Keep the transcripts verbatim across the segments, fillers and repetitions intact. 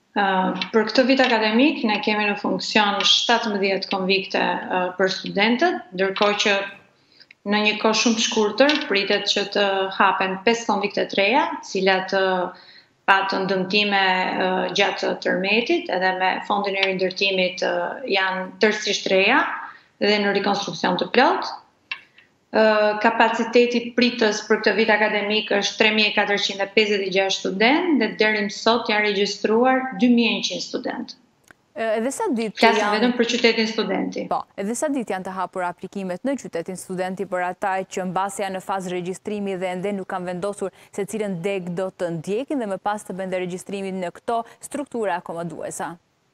Uh, për këtë vit akademik, ne kemi në funksion shtatëmbëdhjetë konvikte uh, për studentët, ndërkohë që në një kohë shumë shkurtër pritet që të hapen pesë konvikte të reja, të cilat uh, patën dëmtime uh, gjatë tërmetit, edhe me fondin e rindërtimit uh, janë tërësisht reja dhe në rikonstruksion të plot. Uh, kapaciteti pritës për këtë vit akademik është tre mijë e katërqind e pesëdhjetë e gjashtë studentë dhe deri më sot janë regjistruar dy mijë e njëqind studentë. Edhe sa ditë Flasim janë... vetëm për qytetin Studenti. Po, edhe sa ditë janë të hapur aplikimet në qytetin Studenti për ata që mbasi janë në fazë regjistrimi dhe ende nuk kanë vendosur se cilën deg do të ndjekin dhe më pas të bënde regjistrimin në këto struktura akomoduesa?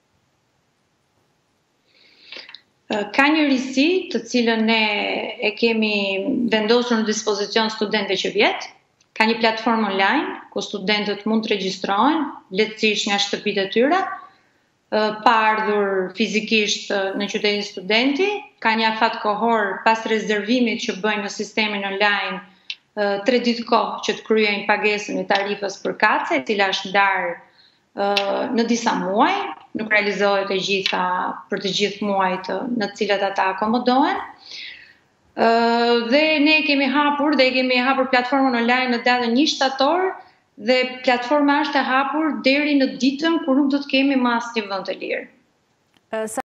Ka një risi të cilën ne e kemi vendosur në dispozicion studentëve që vjetë. Ka një platformë online ku studentët mund të regjistrohen lehtësisht nga shtëpitë e tyre, pa ardhur fizikisht në qytetin Studenti. Ka një afat kohor pas rezervimit që bëjnë në sistemin online tre ditë kohë që të kryejnë pagesën e tarifës për kace, e cila është ndarë në disa muaj, nuk realizohet e gjitha për të gjithë muajt në të cilat ata akomodohen. Dhe ne kemi hapur dhe kemi hapur platformën online në datën një shtator dhe platforma është e hapur deri në ditën kur nuk do të kemi më asnjë vend të lirë.